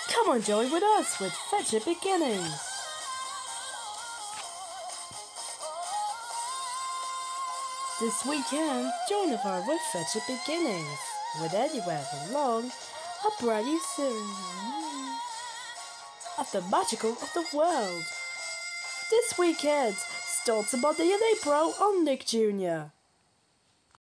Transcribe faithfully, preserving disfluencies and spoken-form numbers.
Come on, join with us with Fetch It Beginnings. This weekend, join us with Fetch It Beginnings, with anywhere along a brand new series of the magical of the world. This weekend starts Monday in April on Nick Junior